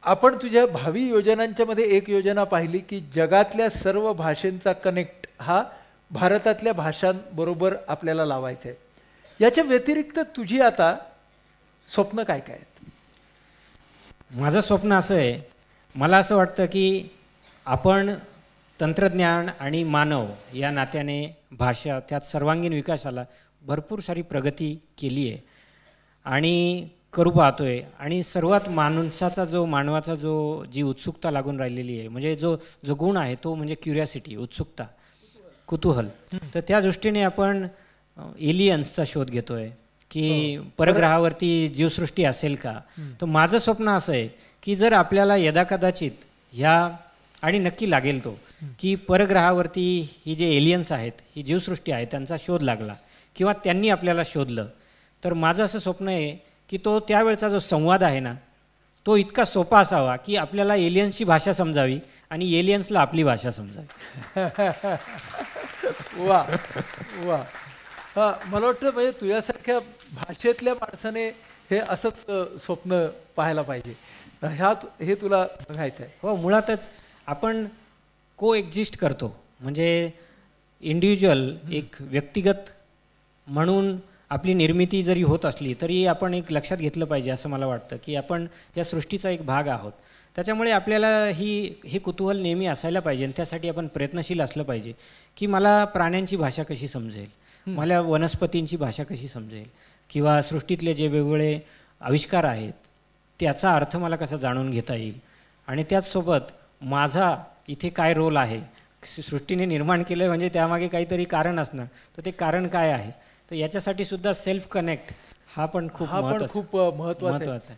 आपण तुझ्या भावी योजनांच्या मध्ये एक योजना पाहिली की जगातल्या सर्व भाषांचा कनेक्ट हा भारतातल्या भाषांबरोबर आपल्याला लावायचा आहे। याच्या व्यतिरिक्त तुझी आता स्वप्न काय काय आहेत? माझं स्वप्न असं आहे, मला असं वाटतं की आपण तंत्रज्ञान आणि मानव या नात्याने भाषा त्यात सर्वांगीण विकासाला भरपूर सारी प्रगती केली आहे आणि करू पाहतोय। आणि सर्वात मानवाचा जो जी उत्सुकता लागून राहिलेली आहे, म्हणजे जो जो गुण आहे तो म्हणजे क्युरिओसिटी, उत्सुकता, कुतूहल। तर त्या दृष्टीने आपण एलियन्सचा शोध घेतोय की परग्रहावरती जीवसृष्टी असेल का। तर माझं स्वप्न असं आहे की जर आपल्याला यदाकदाचित ह्या आणि नक्की लागेल तो की परग्रहावरती ही जे एलियन्स आहेत, ही जीवसृष्टी आहे, त्यांचा शोध लागला किंवा त्यांनी आपल्याला शोधलं, तर माझं असं स्वप्न आहे की तो त्यावेळचा जो संवाद आहे ना, तो इतका सोपा असावा की आपल्याला एलियन्सची भाषा समजावी आणि एलियन्सला आपली भाषा समजावी। वा वा, हा मला वाटतं म्हणजे तुझ्यासारख्या भाषेतल्या माणसाने हे असंच स्वप्न पाहायला पाहिजे। हे तुला बघायचं आहे। हो, मुळातच आपण को एक्झिस्ट करतो, म्हणजे इंडिव्हिज्युअल एक व्यक्तिगत म्हणून आपली निर्मिती जरी होत असली तरी आपण एक लक्षात घेतलं पाहिजे असं मला वाटतं की आपण या सृष्टीचा एक भाग आहोत। त्याच्यामुळे आपल्याला हे कुतूहल नेहमी असायला पाहिजे आणि त्यासाठी आपण प्रयत्नशील असलं पाहिजे की मला प्राण्यांची भाषा कशी समजेल, मला वनस्पतींची भाषा कशी समजेल, किंवा सृष्टीतले जे वेगवेगळे आविष्कार आहेत त्याचा अर्थ मला कसा जाणून घेता येईल, आणि त्याचसोबत माझा इथे काय रोल आहे। सृष्टीने निर्माण केलं आहे म्हणजे त्यामागे काहीतरी कारण असणार, तर ते कारण काय आहे, तर याच्यासाठी सुद्धा सेल्फ कनेक्ट हा पण खूप महत्त्वाचा आहे।